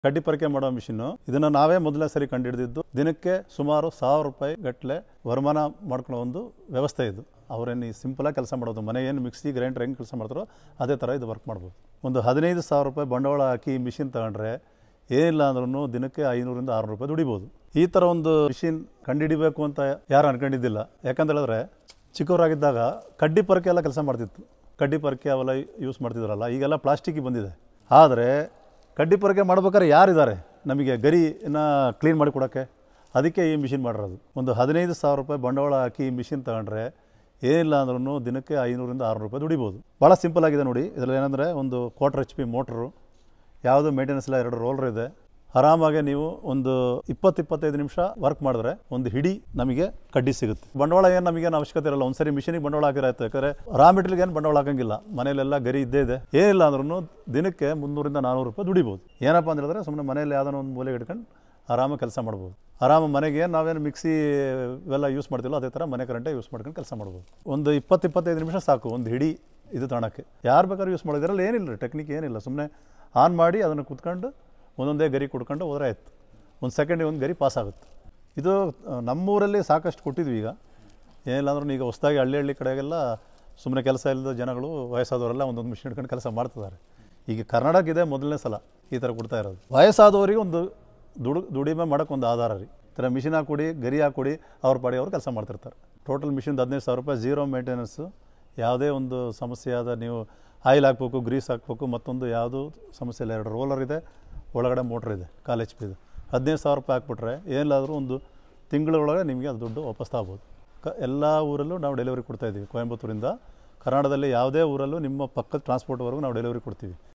ಕಡ್ಡಿ ಪರಿಕೆ ಮಾಡೋ ಮಿಷಿನ್ನು ಇದನ್ನು ನಾವೇ ಮೊದಲನೇ ಸರಿ ಕಂಡುಹಿಡಿದಿದ್ದು. ದಿನಕ್ಕೆ ಸುಮಾರು 1000 ರೂಪಾಯಿ ಗಟ್ಟಲೆ ವರಮಾನ ಮಾಡ್ಕೊಳ್ಳೋ ಒಂದು ವ್ಯವಸ್ಥೆ ಇದು. ಅವರೇನು ಸಿಂಪಲಾಗಿ ಕೆಲಸ ಮಾಡೋದು, ಮನೆ ಏನು ಮಿಕ್ಸಿ ಗ್ರೈಂಡರ್ ಹೆಂಗೆ ಕೆಲಸ ಮಾಡ್ತಾರೋ ಅದೇ ಥರ ಇದು ವರ್ಕ್ ಮಾಡ್ಬೋದು. ಒಂದು 15,000 ರೂಪಾಯಿ ಬಂಡವಾಳ ಹಾಕಿ ಮಿಷಿನ್ ತಗೊಂಡ್ರೆ ಏನಿಲ್ಲ ಅಂದ್ರೂ ದಿನಕ್ಕೆ 500ರಿಂದ 600 ರೂಪಾಯಿ ದುಡಿಬೋದು. ಈ ಥರ ಒಂದು ಮಿಷಿನ್ ಕಂಡುಹಿಡಿಬೇಕು ಅಂತ ಯಾರು ಅನ್ಕೊಂಡಿದ್ದಿಲ್ಲ. ಯಾಕಂತ ಹೇಳಿದ್ರೆ ಚಿಕ್ಕವರಾಗಿದ್ದಾಗ ಕಡ್ಡಿ ಪರಕೆ ಎಲ್ಲ ಕೆಲಸ ಮಾಡ್ತಿತ್ತು. ಕಡ್ಡಿ ಪರಕೆ ಅವೆಲ್ಲ ಯೂಸ್ ಮಾಡ್ತಿದ್ರಲ್ಲ, ಈಗೆಲ್ಲ ಪ್ಲಾಸ್ಟಿಕ್ಕಿಗೆ ಬಂದಿದೆ. ಆದರೆ ಕಡ್ಡಿ ಪರಕೆ ಮಾಡ್ಬೇಕಾದ್ರೆ ಯಾರಿದ್ದಾರೆ ನಮಗೆ ಗರಿನ ಕ್ಲೀನ್ ಮಾಡಿ ಕೊಡೋಕ್ಕೆ? ಅದಕ್ಕೆ ಈ ಮಿಷಿನ್ ಮಾಡಿರೋದು. ಒಂದು 15,000 ರೂಪಾಯಿ ಬಂಡವಾಳ ಹಾಕಿ ಈ ಮಿಷಿನ್ ತಗೊಂಡ್ರೆ ಏನಿಲ್ಲ ಅಂದ್ರೂ ದಿನಕ್ಕೆ 500ರಿಂದ 600 ರೂಪಾಯಿ ದುಡಿಬೋದು. ಭಾಳ ಸಿಂಪಲ್ ಆಗಿದೆ ನೋಡಿ. ಇದರಲ್ಲಿ ಏನಂದರೆ ಒಂದು 1/4 HP ಮೋಟ್ರು, ಯಾವುದು ಮೇಂಟೆನೆನ್ಸ್ ಇಲ್ಲ, 2 ರೋಲರ್ ಇದೆ. ಆರಾಮಾಗಿ ನೀವು ಒಂದು 20-25 ನಿಮಿಷ ವರ್ಕ್ ಮಾಡಿದ್ರೆ ಒಂದು ಹಿಡಿ ನಮಗೆ ಕಡ್ಡಿ ಸಿಗುತ್ತೆ. ಬಂಡವಾಳ ಏನು ನಮಗೇನು ಅವಶ್ಯಕತೆ ಇರಲ್ಲ. ಒಂದು ಸರಿ ಮಿಷಿನಿಗೆ ಬಂಡವಾಳ ಹಾಕಿರಾಯ್ತು. ಯಾಕಂದರೆ ರಾ ಮೆಟೀರಿಯಲ್ಗೆ ಏನು ಬಂಡವಾಳ ಹಾಕಂಗಿಲ್ಲ, ಮನೆಯಲ್ಲೆಲ್ಲ ಗರಿ ಇದ್ದೇ ಇದೆ. ಏನಿಲ್ಲ ಅಂದ್ರೂ ದಿನಕ್ಕೆ 300ರಿಂದ 400 ರೂಪಾಯಿ ದುಡಿಬೋದು. ಏನಪ್ಪ ಅಂತ ಹೇಳಿದ್ರೆ ಸುಮ್ಮನೆ ಮನೆಯಲ್ಲಿ ಯಾವುದೋ ಒಂದು ಮೂಲೆಗೆ ಇಟ್ಕೊಂಡು ಆರಾಮಾಗಿ ಕೆಲಸ ಮಾಡ್ಬೋದು. ಆರಾಮ ನಾವೇನು ಮಿಕ್ಸಿ ಇವೆಲ್ಲ ಯೂಸ್ ಮಾಡ್ತಿಲ್ಲ ಅದೇ ಥರ ಮನೆ ಕರೆಂಟೇ ಯೂಸ್ ಮಾಡ್ಕೊಂಡು ಕೆಲಸ ಮಾಡ್ಬೋದು. ಒಂದು 20-25 ನಿಮಿಷ ಸಾಕು ಒಂದು ಹಿಡಿ ಇದು ತಗೊಳಕ್ಕೆ. ಯಾರು ಬೇಕಾದ್ರೂ ಯೂಸ್ ಮಾಡೋದಿರಲ್ಲ, ಏನಿಲ್ಲ ಟೆಕ್ನಿಕ್ ಏನಿಲ್ಲ. ಸುಮ್ಮನೆ ಆನ್ ಮಾಡಿ ಅದನ್ನು ಕುತ್ಕೊಂಡು ಒಂದೊಂದೇ ಗರಿ ಕುಡ್ಕೊಂಡು ಹೋದರೆ ಆಯ್ತು. ಒಂದು ಸೆಕೆಂಡಿಗೆ ಒಂದು ಗರಿ ಪಾಸ್ ಆಗುತ್ತೆ. ಇದು ನಮ್ಮೂರಲ್ಲಿ ಸಾಕಷ್ಟು ಕೊಟ್ಟಿದ್ವಿ. ಈಗ ಏನಿಲ್ಲ ಅಂದ್ರೂ ಈಗ ಹೊಸದಾಗಿ ಹಳ್ಳಿ ಕಡೆಗೆಲ್ಲ ಸುಮ್ಮನೆ ಕೆಲಸ ಇಲ್ಲದ ಜನಗಳು ವಯಸ್ಸಾದವರೆಲ್ಲ ಒಂದೊಂದು ಮಿಷಿನ್ ಇಟ್ಕೊಂಡು ಕೆಲಸ ಮಾಡ್ತಿದ್ದಾರೆ. ಈಗ ಕರ್ನಾಟಕ ಇದೆ ಮೊದಲನೇ ಸಲ ಈ ಥರ ಕೊಡ್ತಾ ಇರೋದು. ವಯಸ್ಸಾದವರಿಗೆ ಒಂದು ದುಡಿಮೆ ಮಾಡೋಕ್ಕೆ ಒಂದು ಆಧಾರ ರೀ. ಈ ಥರ ಮಿಷಿನ್ ಹಾಕೊಡಿ, ಗರಿ ಹಾಕೊಡಿ, ಅವ್ರ ಪಾಡಿ ಅವರು ಕೆಲಸ ಮಾಡ್ತಿರ್ತಾರೆ. ಟೋಟಲ್ ಮಿಷಿನ್ 15,000 ರೂಪಾಯಿ, ಝೀರೋ ಮೇಂಟೆನೆನ್ಸು. ಯಾವುದೇ ಒಂದು ಸಮಸ್ಯೆ ಆದ ನೀವು ಆಯಿಲ್ ಹಾಕ್ಬೇಕು, ಗ್ರೀಸ್ ಹಾಕಬೇಕು, ಮತ್ತೊಂದು ಯಾವುದೂ ಸಮಸ್ಯೆ ಇಲ್ಲ. 2 ರೋಲರ್ ಇದೆ, ಒಳಗಡೆ ಮೋಟ್ರ್ ಇದೆ, 1/4 HP ಇದು. 15,000 ರೂಪಾಯಿ ಹಾಕ್ಬಿಟ್ರೆ ಏನಿಲ್ಲಾದರೂ ಒಂದು ತಿಂಗಳೊಳಗೆ ನಿಮಗೆ ಅದು ದುಡ್ಡು ವಾಪಸ್ ತಗೋಬೋದು. ಎಲ್ಲ ಊರಲ್ಲೂ ನಾವು ಡೆಲಿವರಿ ಕೊಡ್ತಾಯಿದ್ದೀವಿ. ಕೊಯಂಬತ್ತೂರಿಂದ ಕರ್ನಾಟಕದಲ್ಲಿ ಯಾವುದೇ ಊರಲ್ಲೂ ನಿಮ್ಮ ಪಕ್ಕದ ಟ್ರಾನ್ಸ್ಪೋರ್ಟ್ವರೆಗೂ ನಾವು ಡೆಲಿವರಿ ಕೊಡ್ತೀವಿ.